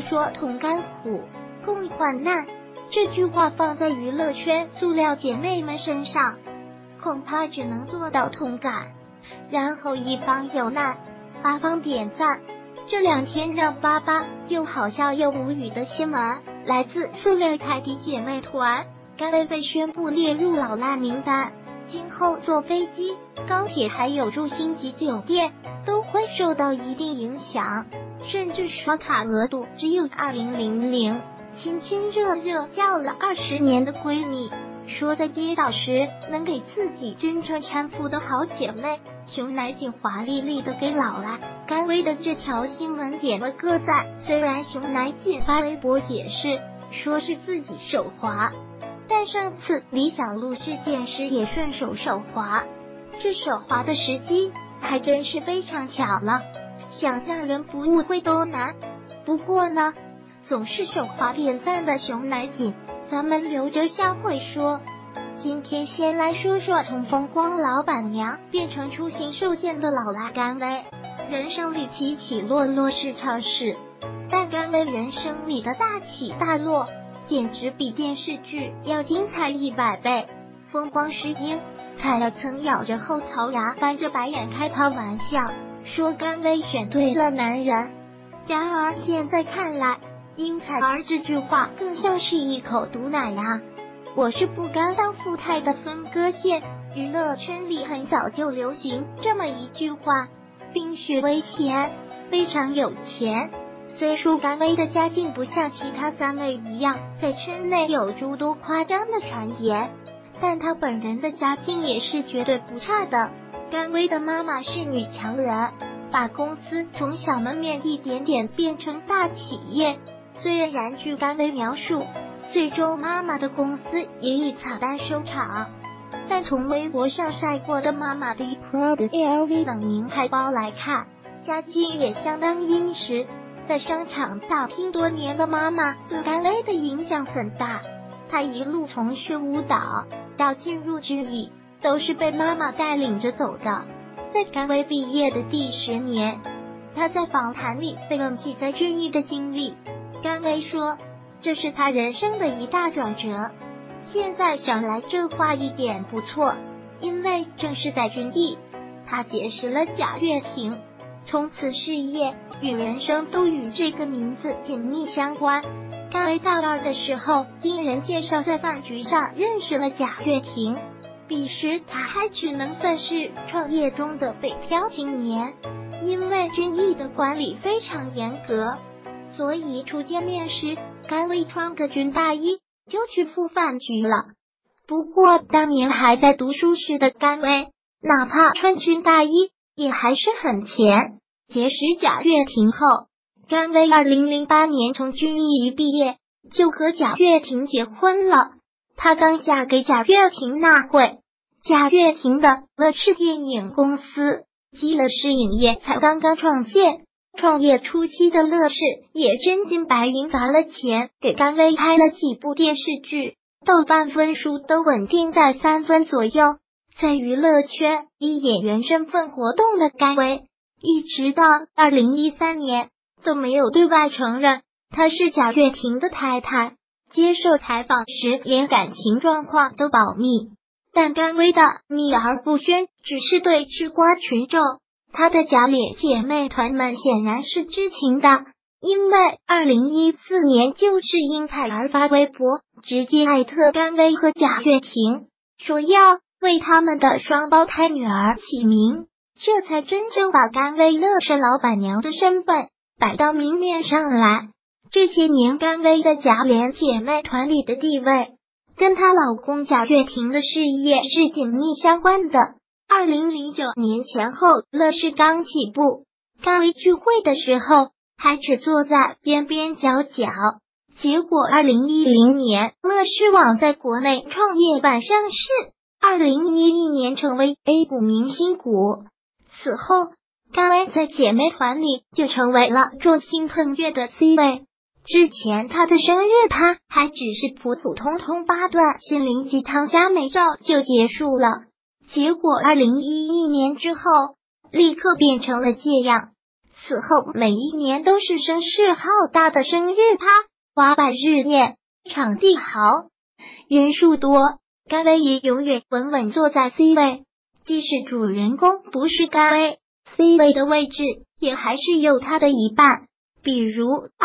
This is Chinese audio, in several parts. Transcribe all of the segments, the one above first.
说同甘苦，共患难。这句话放在娱乐圈塑料姐妹们身上，恐怕只能做到同感，然后一方有难，八方点赞。这2天让爸爸又好笑又无语的新闻，来自塑料泰迪姐妹团，甘薇被宣布列入老赖名单，今后坐飞机、高铁还有住星级酒店都会受到一定影响，甚至刷卡额度只有2000，亲亲热热叫了20年的闺蜜，说在跌倒时能给自己真正搀扶的好姐妹。熊乃瑾华丽丽的给老赖甘薇的这条新闻点了个赞，虽然熊乃瑾发微博解释说是自己手滑，但上次理想路事件时也顺手手滑，这手滑的时机还真是非常巧了，想让人不误会都难。不过呢，总是手滑点赞的熊乃瑾，咱们留着下回说。今天先来说说从风光老板娘变成出行受限的老赖甘薇，人生里起起落落是常事，但甘薇人生里的大起大落简直比电视剧要精彩100倍。风光时英彩儿曾咬着后槽牙翻着白眼开他玩笑，说甘薇选对了男人。然而现在看来，英彩儿这句话更像是一口毒奶啊！我是不甘当富态的分割线，娱乐圈里很早就流行这么一句话：冰雪为钱，非常有钱。虽说甘薇的家境不像其他3妹一样在圈内有诸多夸张的传言，但她本人的家境也是绝对不差的。甘薇的妈妈是女强人，把公司从小门面一点点变成大企业。虽然据甘薇描述，最终妈妈的公司也以惨淡收场，但从微博上晒过的妈妈的 Prada、LV 等名牌包来看，家境也相当殷实。在商场打拼多年的妈妈对甘薇的影响很大，她一路从学舞蹈到进入军艺，都是被妈妈带领着走的。在甘薇毕业的第10年，她在访谈里被问起在军艺的经历，甘薇说这是她人生的一大转折。现在想来这话一点不错，因为正是在军艺，她结识了贾跃亭，从此事业与人生都与这个名字紧密相关。甘薇大2的时候，经人介绍在饭局上认识了贾跃亭，彼时他还只能算是创业中的北漂青年，因为军艺的管理非常严格，所以初见面时甘薇穿个军大衣就去赴饭局了。不过当年还在读书时的甘薇，哪怕穿军大衣也还是很钱。结识贾跃亭后，甘薇2008年从军艺一毕业就和贾跃亭结婚了。她刚嫁给贾跃亭那会，贾跃亭的乐视电影公司基乐视影业才刚刚创建，创业初期的乐视也真金白银砸了钱给甘薇拍了几部电视剧，豆瓣分数都稳定在3分左右。在娱乐圈以演员身份活动的甘薇，一直到2013年都没有对外承认她是贾跃亭的太太，接受采访时连感情状况都保密。但甘薇的秘而不宣只是对吃瓜群众，她的贾脸姐妹团们显然是知情的，因为2014年就是因彩儿发微博直接艾特甘薇和贾跃亭，说要为他们的双胞胎女儿起名，这才真正把甘薇乐视老板娘的身份摆到明面上来。这些年甘薇在贾脸姐妹团里的地位跟她老公贾跃亭的事业是紧密相关的。2009年前后乐视刚起步，甘薇聚会的时候还只坐在边边角角，结果2010年乐视网在国内创业板上市，2011年成为 A 股明星股。此后甘薇在姐妹团里就成为了众星捧月的 C 位。之前她的生日趴还只是普普通通8段心灵鸡汤加美照就结束了，结果2011年之后立刻变成了这样。 此后每一年都是声势浩大的生日趴、花百日宴，场地好，人数多，甘薇也永远稳稳坐在 C 位。即使主人公不是甘薇， C 位的位置也还是有他的一半。比如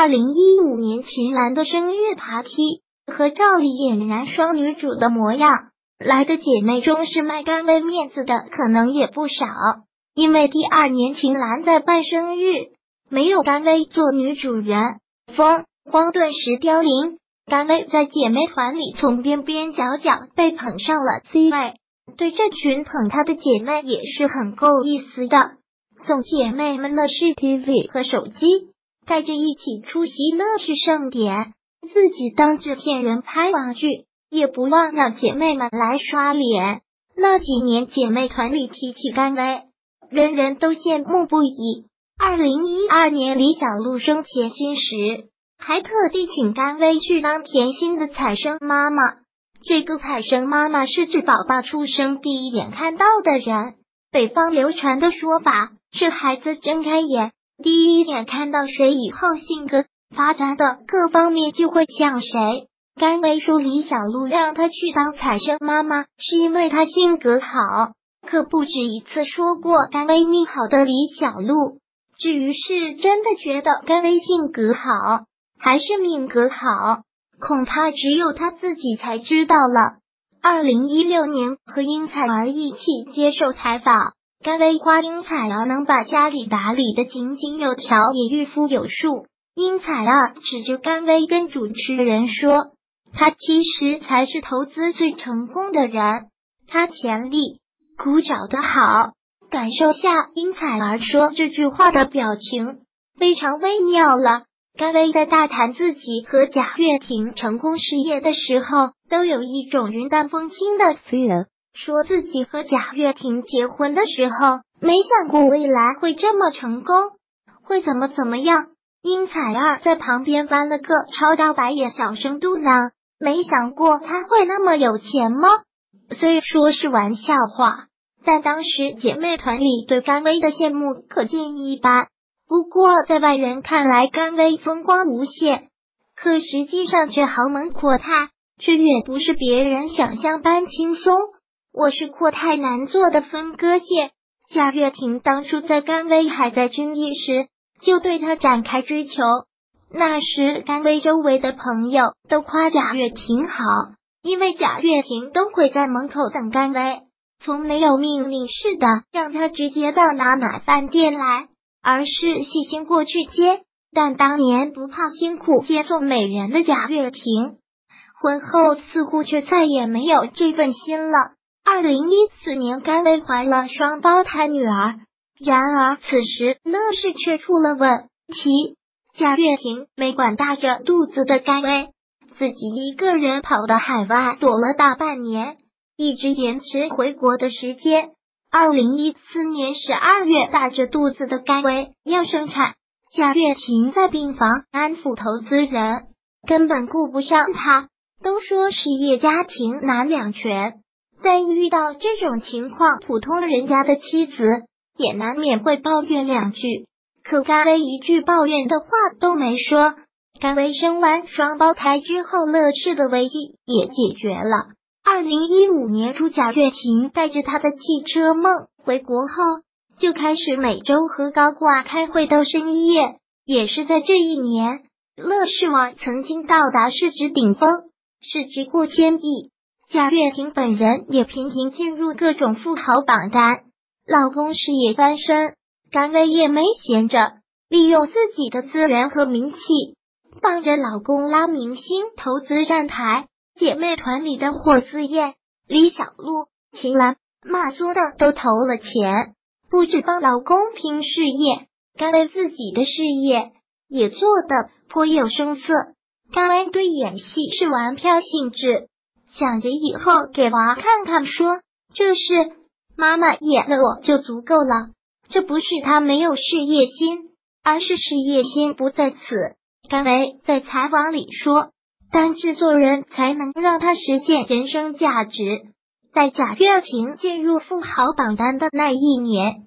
2015年秦岚的生日 party 和赵丽俨然双女主的模样，来的姐妹中是卖甘薇面子的可能也不少。因为第二年秦岚在办生日，没有甘薇做女主人，风光顿时凋零。甘薇在姐妹团里从边边角角被捧上了 C 位，对这群捧她的姐妹也是很够意思的，送姐妹们乐视 TV 和手机，带着一起出席乐视盛典，自己当制片人拍网剧，也不忘让姐妹们来刷脸。那几年姐妹团里提起甘薇，人人都羡慕不已。2012年李小璐生甜心时，还特地请甘薇去当甜心的彩生妈妈。这个彩生妈妈是指宝宝出生第一眼看到的人，北方流传的说法是孩子睁开眼第一眼看到谁以后性格发展的各方面就会像谁。甘薇说李小璐让她去当彩生妈妈是因为她性格好，可不止一次说过甘薇命好的李小璐。至于是真的觉得甘薇性格好，还是命格好，恐怕只有她自己才知道了。2016年和殷彩儿一起接受采访，甘薇夸殷彩儿能把家里打理得井井有条，也御夫有术。殷彩儿指着甘薇跟主持人说，她其实才是投资最成功的人，她潜力股找得好。感受下殷彩儿说这句话的表情，非常微妙了。甘薇在大谈自己和贾跃亭成功事业的时候，都有一种云淡风轻的 feel， 说自己和贾跃亭结婚的时候，没想过未来会这么成功，会怎么样。殷彩儿在旁边翻了个超大白眼，小声嘟囔，没想过他会那么有钱吗？虽说是玩笑话，但当时姐妹团里对甘薇的羡慕可见一斑。不过在外人看来，甘薇风光无限，可实际上却豪门阔太，却远不是别人想象般轻松。我是阔太难做的分割线。贾跃亭当初在甘薇还在军艺时，就对她展开追求。那时甘薇周围的朋友都夸贾跃亭好，因为贾跃亭都会在门口等甘薇，从没有命令式的让她直接到哪饭店来，而是细心过去接。但当年不怕辛苦接送美人的贾跃亭，婚后似乎却再也没有这份心了。2014年甘薇怀了双胞胎女儿，然而此时乐视却出了问题，贾跃亭没管大着肚子的甘薇，自己一个人跑到海外躲了大半年，一直延迟回国的时间。2014年12月，大着肚子的甘薇要生产，贾跃亭在病房安抚投资人，根本顾不上他。都说事业家庭难两全，但遇到这种情况，普通人家的妻子也难免会抱怨两句。可甘薇一句抱怨的话都没说。甘薇生完双胞胎之后，乐视的危机也解决了。2015年初，贾跃亭带着他的汽车梦回国后，就开始每周和高挂开会到深夜。也是在这一年，乐视网曾经到达市值顶峰，市值过千亿。贾跃亭本人也频频进入各种富豪榜单，老公事业翻身，甘薇也没闲着，利用自己的资源和名气，帮着老公拉明星投资站台。姐妹团里的霍思燕、李小璐、秦岚、马苏等都投了钱，不止帮老公拼事业，甘薇自己的事业也做得颇有声色。甘薇对演戏是玩票性质，想着以后给娃看看说，这是妈妈演了我就足够了。这不是她没有事业心，而是事业心不在此。甘薇在采访里说，当制作人才能让他实现人生价值。在贾跃亭进入富豪榜单的那一年，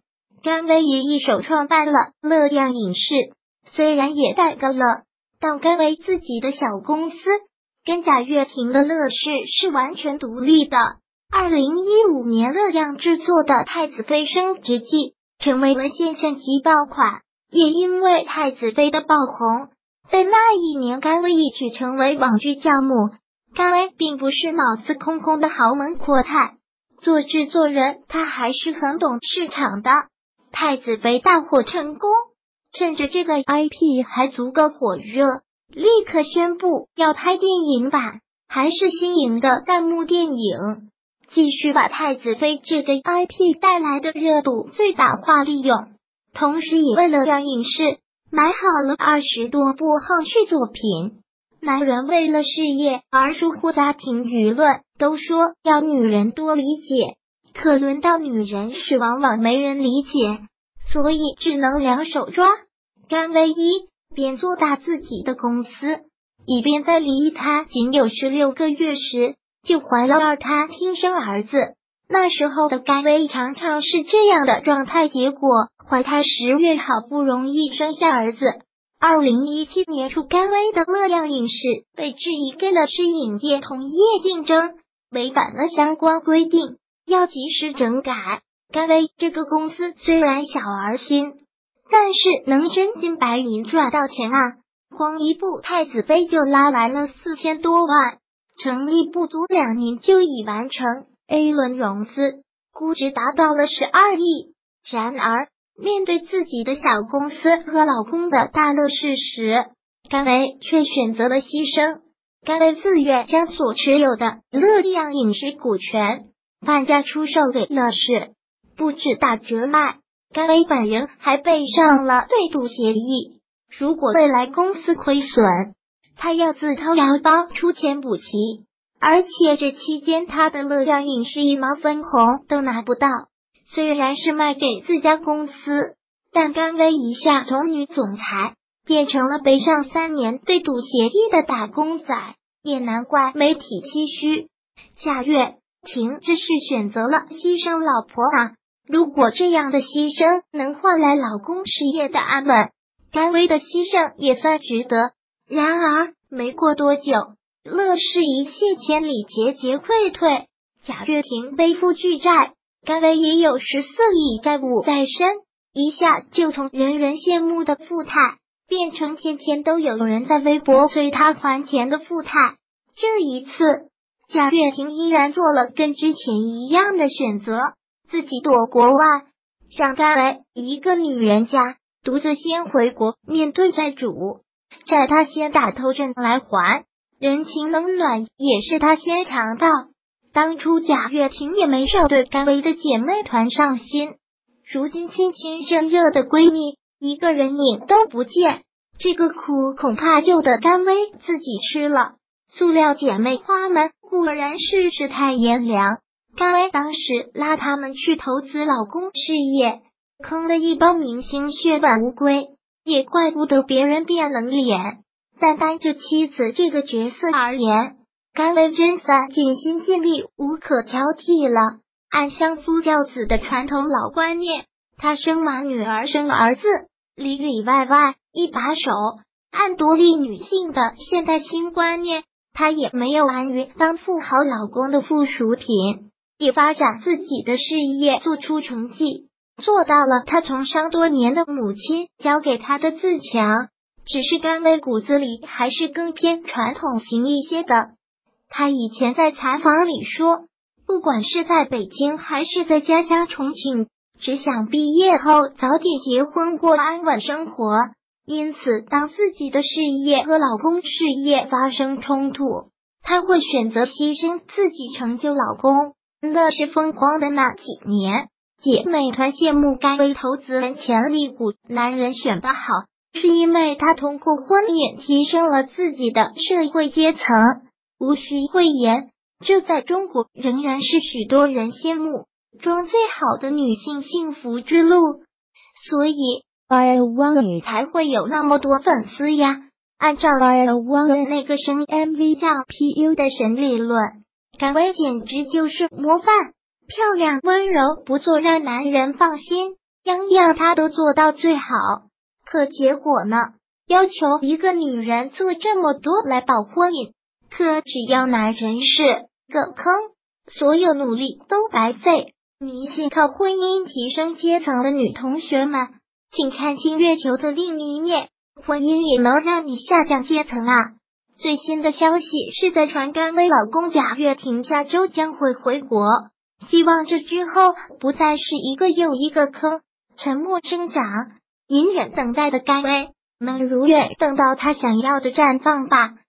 甘薇也一手创办了乐样影视，虽然也代购了，但甘薇自己的小公司跟贾跃亭的乐视是完全独立的。2015年乐样制作的《太子妃升职记》成为了现象级爆款，也因为太子妃的爆红，在那一年甘薇一举成为网剧教母。甘薇并不是脑子空空的豪门阔太，做制作人她还是很懂市场的。太子妃大火成功，趁着这个 IP 还足够火热，立刻宣布要拍电影版，还是新颖的弹幕电影，继续把太子妃这个 IP 带来的热度最大化利用，同时也为了让影视买好了20多部后续作品。男人为了事业而疏忽家庭，舆论都说要女人多理解，可轮到女人时往往没人理解，所以只能两手抓。甘薇一边做大自己的公司，一边在离她仅有16个月时就怀了2胎亲生儿子。那时候的甘薇常常是这样的状态，结果怀胎10月好不容易生下儿子。2017年初，甘薇的乐样影视被质疑跟了是影业同业竞争，违反了相关规定，要及时整改。甘薇这个公司虽然小而新，但是能真金白银赚到钱啊！光一部太子妃就拉来了4000多万，成立不足2年就已完成 A 轮融资，估值达到了12亿。然而面对自己的小公司和老公的大乐视时，甘薇却选择了牺牲。甘薇自愿将所持有的乐样影视股权半价出售给乐视，不止大折卖，甘薇本人还背上了对赌协议，如果未来公司亏损，他要自掏腰包出钱补齐，而且这期间他的乐样影视1毛分红都拿不到。虽然是卖给自家公司，但甘薇一下从女总裁变成了背上3年对赌协议的打工仔，也难怪媒体唏嘘。贾跃亭这是选择了牺牲老婆啊！如果这样的牺牲能换来老公事业的安稳，甘薇的牺牲也算值得。然而没过多久，乐视一泻千里，节节溃退，贾跃亭背负巨债，甘薇也有14亿债务在身，一下就从人人羡慕的富太变成天天都有人在微博催他还钱的富太。这一次，贾跃亭依然做了跟之前一样的选择，自己躲国外，让甘薇一个女人家独自先回国面对债主，债他先打头阵来还，人情冷暖也是他先尝到。当初贾跃亭也没少对甘薇的姐妹团上心，如今亲亲热热的闺蜜一个人影都不见，这个苦恐怕就得甘薇自己吃了。塑料姐妹花们果然是太炎凉，甘薇当时拉他们去投资老公事业，坑了一帮明星血本无归，也怪不得别人变冷脸。但单就妻子这个角色而言，甘薇真算尽心尽力，无可挑剔了。按相夫教子的传统老观念，她生完女儿生儿子，里里外外一把手。按独立女性的现代新观念，她也没有安于当富豪老公的附属品，也发展自己的事业，做出成绩，做到了她从商多年的母亲教给她的自强。只是甘薇骨子里还是更偏传统型一些的。他以前在采访里说，不管是在北京还是在家乡重庆，只想毕业后早点结婚过安稳生活。因此当自己的事业和老公事业发生冲突，他会选择牺牲自己成就老公。乐视风光的那几年，姐妹团羡慕甘薇投资人潜力股，男人选得好，是因为他通过婚恋提升了自己的社会阶层。无需讳言，这在中国仍然是许多人羡慕中最好的女性幸福之路，所以 Firewall 才会有那么多粉丝呀。按照 Firewall 那个生 MV 叫 PU 的神理论，甘薇简直就是模范，漂亮温柔，不做让男人放心。 样样他都做到最好，可结果呢？要求一个女人做这么多来保婚姻，可只要男人是个坑，所有努力都白费。迷信靠婚姻提升阶层的女同学们，请看清月球的另一面，婚姻也能让你下降阶层啊！最新的消息是在传，甘薇老公贾跃亭下周将会回国，希望这之后不再是一个又一个坑，沉默生长，隐忍等待的甘薇能如愿等到他想要的绽放吧。